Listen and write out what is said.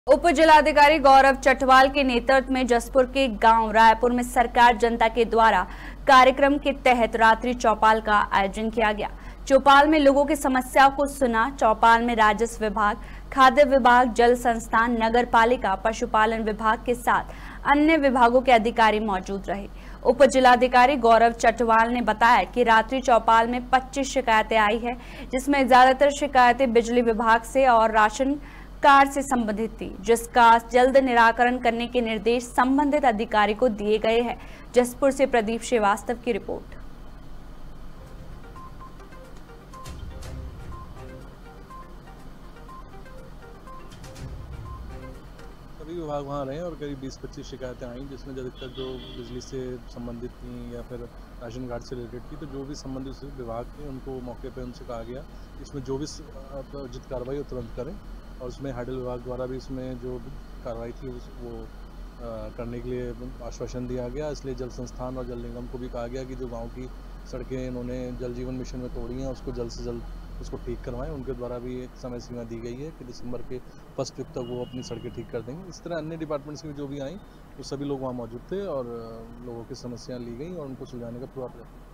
उप जिलाधिकारी गौरव चटवाल के नेतृत्व में जसपुर के गांव रायपुर में सरकार जनता के द्वारा कार्यक्रम के तहत रात्रि चौपाल का आयोजन किया गया। चौपाल में लोगों की समस्याओं को सुना। चौपाल में राजस्व विभाग, खाद्य विभाग, जल संस्थान, नगर पालिका, पशुपालन विभाग के साथ अन्य विभागों के अधिकारी मौजूद रहे। उप जिलाधिकारी गौरव चटवाल ने बताया कि रात्रि चौपाल में 25 शिकायतें आई है, जिसमें ज्यादातर शिकायतें बिजली विभाग से और राशन कार्ड से संबंधित थी, जिसका जल्द निराकरण करने के निर्देश संबंधित अधिकारी को दिए गए हैं। जसपुर से प्रदीप श्रीवास्तव की रिपोर्ट। सभी विभाग वहाँ रहे और करीब 20-25 शिकायतें आई, जिसमें अधिकतर जो बिजली से संबंधित थी या फिर राशन कार्ड से रिलेटेड थी, तो जो भी संबंधित विभाग थे उनको मौके पे उनसे कहा गया इसमें जो भी उचित कार्रवाई वो तुरंत करें। और उसमें हैडल विभाग द्वारा भी इसमें जो कार्रवाई थी वो करने के लिए आश्वासन दिया गया। इसलिए जल संस्थान और जल निगम को भी कहा गया कि जो गाँव की सड़कें इन्होंने जल जीवन मिशन में तोड़ी हैं उसको जल्द से जल्द उसको ठीक करवाएं। उनके द्वारा भी एक समय सीमा दी गई है कि दिसंबर के फर्स्ट वीक तक वो अपनी सड़कें ठीक कर देंगे। इस तरह अन्य डिपार्टमेंट्स की जो भी आई तो सभी लोग वहाँ मौजूद थे और लोगों की समस्याएं ली गई और उनको सुलझाने का पूरा प्रयास।